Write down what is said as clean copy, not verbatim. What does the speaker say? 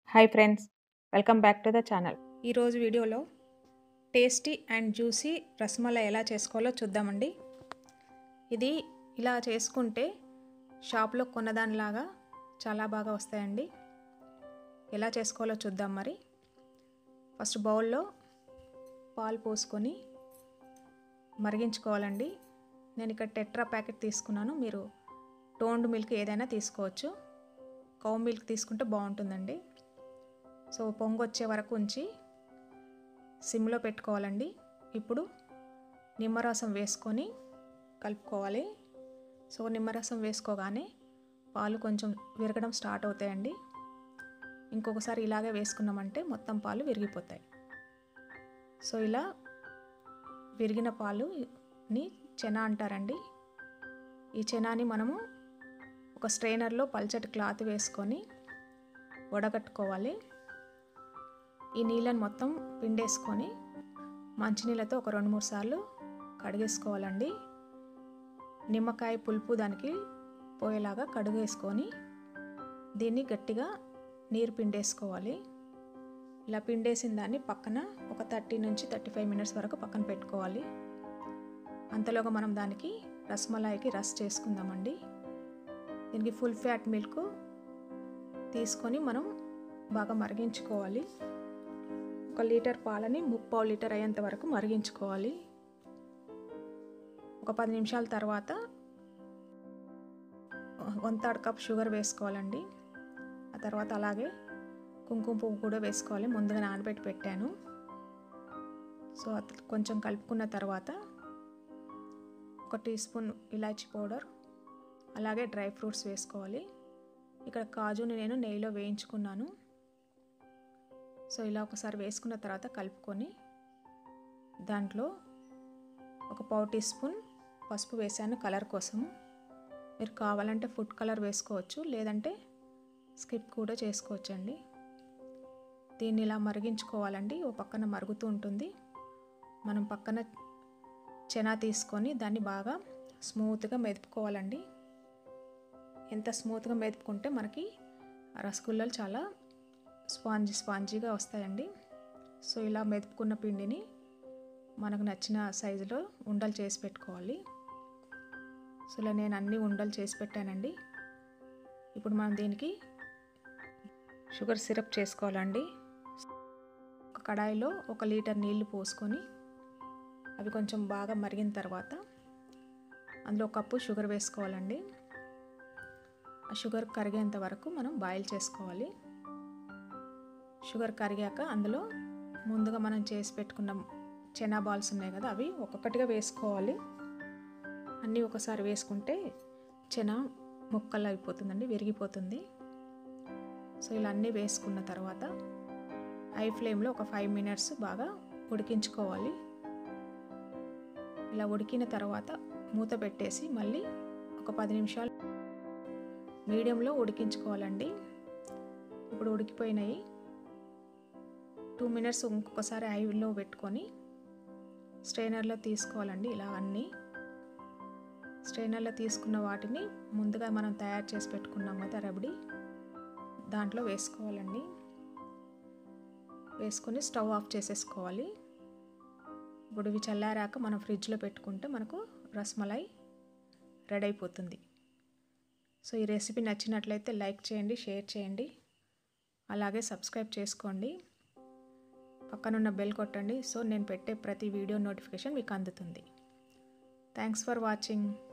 Hi friends, welcome back to the channel. ఈరోజు వీడియోలో tasty and juicy rasmalai ఎలా చేసుకోవాలో చూద్దామండి. ఇది ఇలా చేసుకుంటే షాప్లో కొన్నదానిలాగా చాలా బాగా వస్తాయండి. ఎలా చేసుకోవాలో చూద్దాం. మరి ఫస్ట్ బౌల్లో పాలు పోసుకొని మరిగించుకోవాలండి. నేను ఇక్కడ టెట్రా ప్యాకెట్ తీసుకున్నాను. మీరు టోన్డ్ మిల్క్ ఏదైనా తీసుకోవచ్చు. కౌ మిల్క్ తీసుకుంటే బాగుంటుందండి. సో పొంగు వచ్చే వరకు ఉంచి సిమ్లో పెట్టుకోవాలండి. ఇప్పుడు నిమ్మరసం వేసుకొని కలుపుకోవాలి. సో నిమ్మరసం వేసుకోగానే పాలు కొంచెం విరగడం స్టార్ట్ అవుతాయండి. ఇంకొకసారి ఇలాగే వేసుకున్నామంటే మొత్తం పాలు విరిగిపోతాయి. సో ఇలా విరిగిన పాలుని చెనా అంటారండి. ఈ చెనాని మనము ఒక స్ట్రైనర్లో పల్చటి క్లాత్ వేసుకొని వడగట్టుకోవాలి. ఈ నీళ్ళని మొత్తం పిండేసుకొని మంచినీళ్ళతో ఒక 2-3 సార్లు కడిగేసుకోవాలండి. నిమ్మకాయ పులుపు దానికి పోయేలాగా కడిగేసుకొని దీన్ని గట్టిగా నీరు పిండేసుకోవాలి. ఇలా పిండేసిన దాన్ని పక్కన ఒక 30 నుంచి 35 మినిట్స్ వరకు పక్కన పెట్టుకోవాలి. అంతలోగా మనం దానికి రసమలాయికి రస్ చేసుకుందామండి. దీనికి ఫుల్ ఫ్యాట్ మిల్క్ తీసుకొని మనం బాగా మరిగించుకోవాలి. 1 లీటర్ పాలని 3/4 లీటర్ అయ్యేంత వరకు మరిగించుకోవాలి. ఒక 10 నిమిషాల తర్వాత 1/3 కప్ షుగర్ వేసుకోవాలండి. ఆ తర్వాత అలాగే కుంకుమ పువ్వు కూడా వేసుకోవాలి. ముందుగా నానబెట్టి పెట్టాను. సో కొంచెం కలుపుకున్న తర్వాత 1 టీ స్పూన్ ఇలాచీ పౌడర్, అలాగే డ్రై ఫ్రూట్స్ వేసుకోవాలి. ఇక్కడ కాజుని నేను నెయ్యిలో వేయించుకున్నాను. సో ఇలా ఒకసారి వేసుకున్న తర్వాత కలుపుకొని దాంట్లో ఒక 1/4 టీ స్పూన్ పసుపు వేసాను కలర్ కోసము. మీరు కావాలంటే ఫుడ్ కలర్ వేసుకోవచ్చు, లేదంటే స్కిప్ కూడా చేసుకోవచ్చండి. దీన్ని ఇలా మరిగించుకోవాలండి. ఓ పక్కన మరుగుతూ ఉంటుంది. మనం పక్కన చెనా తీసుకొని దాన్ని బాగా స్మూత్గా మెదుపుకోవాలండి. ఎంత స్మూత్గా మెదుపుకుంటే మనకి రసగుల్లాలు చాలా స్పాంజీగా వస్తాయండి. సో ఇలా మెదుపుకున్న పిండిని మనకు నచ్చిన సైజులో ఉండలు చేసి పెట్టుకోవాలి. సో ఇలా నేను అన్ని ఉండలు చేసి పెట్టానండి. ఇప్పుడు మనం దీనికి షుగర్ సిరప్ చేసుకోవాలండి. ఒక కడాయిలో 1 లీటర్ నీళ్లు పోసుకొని అవి కొంచెం బాగా మరిగిన తర్వాత అందులో 1 కప్పు షుగర్ వేసుకోవాలండి. ఆ షుగర్ కరిగేంత వరకు మనం బాయిల్ చేసుకోవాలి. షుగర్ కరిగాక అందులో ముందుగా మనం చేసి పెట్టుకున్న చెనా బాల్స్ ఉన్నాయి కదా, అవి ఒక్కొక్కటిగా వేసుకోవాలి. అన్నీ ఒకసారి వేసుకుంటే చెనా ముక్కలు అయిపోతుందండి, విరిగిపోతుంది. సో ఇలా అన్నీ వేసుకున్న తర్వాత హై ఫ్లేమ్లో ఒక 5 మినిట్స్ బాగా ఉడికించుకోవాలి. ఇలా ఉడికిన తర్వాత మూత పెట్టేసి మళ్ళీ ఒక 10 నిమిషాలు మీడియంలో ఉడికించుకోవాలండి. ఇప్పుడు ఉడికిపోయినాయి. 2 మినిట్స్ ఇంకొకసారి హైలో పెట్టుకొని స్ట్రైనర్లో తీసుకోవాలండి. ఇలా అన్నీ స్ట్రైనర్లో తీసుకున్న వాటిని ముందుగా మనం తయారు చేసి పెట్టుకున్నాం కదా రబడి, దాంట్లో వేసుకోవాలండి. వేసుకొని స్టవ్ ఆఫ్ చేసేసుకోవాలి. ఇప్పుడు ఇవి చల్లారాక మనం ఫ్రిడ్జ్లో పెట్టుకుంటే మనకు రసమలై రెడీ అయిపోతుంది. సో ఈ రెసిపీ నచ్చినట్లయితే లైక్ చేయండి, షేర్ చేయండి, అలాగే సబ్స్క్రైబ్ చేసుకోండి. పక్కనున్న బెల్ కొట్టండి. సో నేను పెట్టే ప్రతి వీడియో నోటిఫికేషన్ మీకు అందుతుంది. Thanks for watching.